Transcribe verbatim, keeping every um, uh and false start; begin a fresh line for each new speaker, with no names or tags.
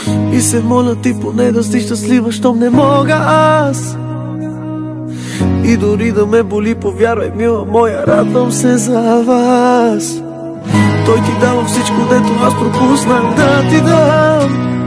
И се моля ти поне да си щастлива, щом не мога аз. И дори да ме боли, повярвай, мила моя, радвам се за вас. Той ти дава всичко, дето аз пропуснах да ти дам.